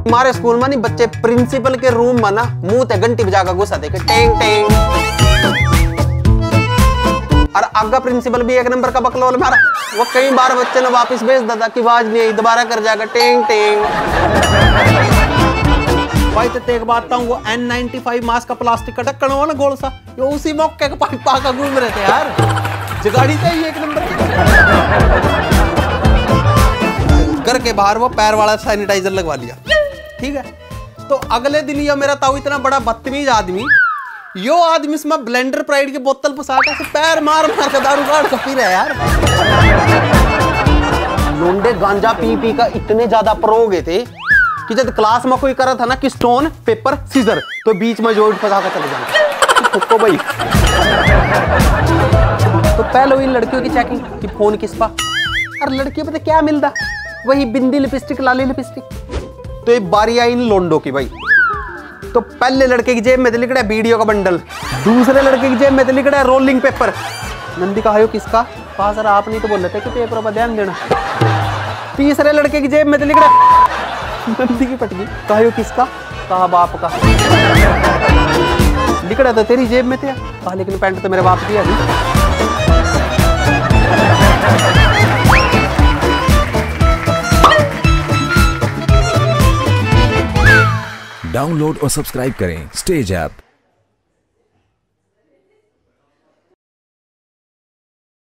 हमारे स्कूल में नहीं बच्चे प्रिंसिपल के रूम में ना मुंह ते घंटी बजा कर घुसा थे टेंग टेंग। और आगा प्रिंसिपल भी एक नंबर का बकलोल मारा। वो कई बार बच्चे ने वापस भेज दिया कि आवाज नहीं आई, दोबारा कर जाएगा टेंग टेंग। भाई तो एक बात था, वो N95 मास्क का प्लास्टिक का ढक्कन हो ना गोल सा, ये उसी मौके का पाका घूम रहे थे यार। जगाड़ी चाहिए एक नंबर की। घर के बाहर वो पैर वाला सैनिटाइजर लगवा लिया, ठीक है। तो अगले दिन ये मेरा ताऊ इतना बड़ा बदतमीज आदमी, यो आदमी इसमें ब्लेंडर प्राइड की बोतल पसाटा से पैर मार मार के दारू काट के पी रहा है यार। लोंडे गांजा पी पी का इतने ज्यादा प्रो हो गए थे कि जब क्लास में कोई करा था ना कि स्टोन पेपर सीजर, तो बीच में जोड़ फंसा कर चले जाना ठुक्को भाई। तो पहले हुई लड़कियों की चेकिंग कि फोन किस पा, और लड़कियों पता क्या मिलता, वही बिंदी लिपस्टिक लाली लिपस्टिक। तो ये बारी आई इन लोंडो की भाई। तो पहले लड़के की जेब में तो लिखड़ा है वीडियो का बंडल, दूसरे लड़के की जेब में तो लिखड़ा है रोलिंग पेपर। नंदी कहा हो किसका, कहा सर आप नहीं तो बोल रहे थे कि पेपर पर ध्यान देना। तीसरे लड़के की जेब में तो लिखड़ा नंदी की पटगी, कहा हो किसका, कहा बाप का। लिखड़ा तो तेरी जेब में थे, कहा लेकिन पैंट तो मेरे बाप की है। डाउनलोड और सब्सक्राइब करें स्टेज ऐप।